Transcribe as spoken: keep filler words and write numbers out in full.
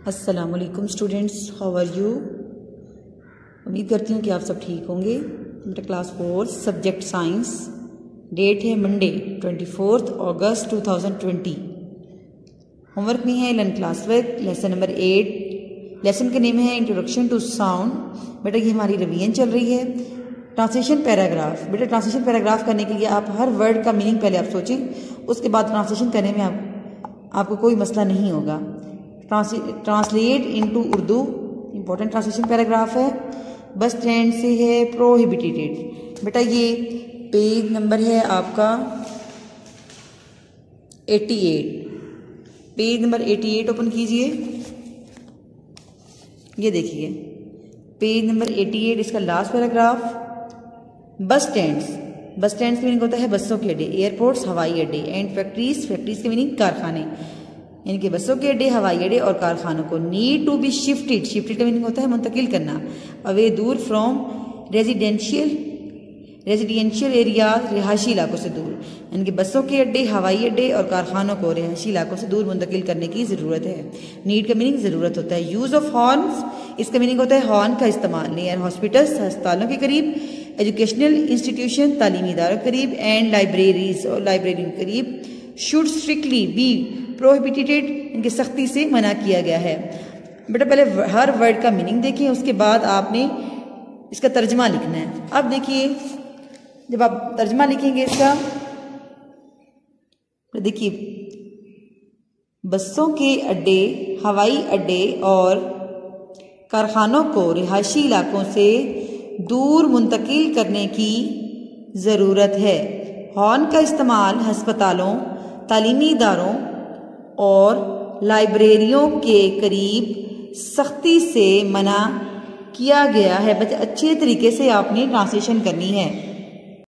अस्सलाम वालेकुम students, how are you. उम्मीद करती हूँ कि आप सब ठीक होंगे। मेरा class four subject science, date है Monday twenty fourth August two thousand twenty. Homework में है learn class work lesson number eight. Lesson का नेम है इंट्रोडक्शन टू साउंड। बेटा ये हमारी रिवीजन चल रही है। Translation paragraph. बेटा ट्रांसलेशन पैराग्राफ करने के लिए आप हर वर्ड का मीनिंग पहले आप सोचें, उसके बाद ट्रांसलेशन करने में आप, आपको कोई मसला नहीं होगा। Translate into Urdu, important translation paragraph है। बस स्टैंड से है प्रोहिबिटेड। बेटा ये पेज नंबर है आपका अठासी। पेज नंबर अठासी ओपन कीजिए। ये देखिए पेज नंबर अठासी, इसका last paragraph. Bus stands. Bus stands का मीनिंग होता है बसों के अड्डे, एयरपोर्ट्स हवाई अड्डे। एंड फैक्ट्रीज, फैक्ट्रीज के मीनिंग कारखाने, यानी कि बसों के अड्डे, हवाई अड्डे और कारखानों को। Need to be shifted. Shifted का मीनिंग होता है मुंतकिल करना। अवे, दूर। फ्रॉम रेजिडेंशियल, रेजिडेंशियल एरियाज, रिहायशी इलाकों से दूर, यानी कि बसों के अड्डे, हवाई अड्डे और कारखानों को रिहायशी इलाकों से दूर मुंतकिल करने की ज़रूरत है। नीड का मीनिंग ज़रूरत होता है। यूज़ ऑफ हॉर्न्स, इसका मीनिंग होता है हॉर्न का इस्तेमाल। नियर हॉस्पिटल्स, अस्पतालों के करीब। एजुकेशनल इंस्टीट्यूशन, तालीमी इदारों के करीब। एंड लाइब्रेरीज, और लाइब्रेरी के करीब। शुड स्ट्रिक्टली बी प्रोहिबिटेड, इनकी सख्ती से मना किया गया है। बेटा पहले हर वर्ड का मीनिंग देखिए, उसके बाद आपने इसका तर्जमा लिखना है। अब देखिए जब आप तर्जमा लिखेंगे इसका, तो देखिए बसों के अड्डे, हवाई अड्डे और कारखानों को रिहायशी इलाकों से दूर मुंतकिल करने की ज़रूरत है। हॉर्न का इस्तेमाल अस्पतालों, तालीमी इदारों और लाइब्रेरियों के करीब सख्ती से मना किया गया है। बच्चे अच्छे तरीके से आपने ट्रांसलेशन करनी है।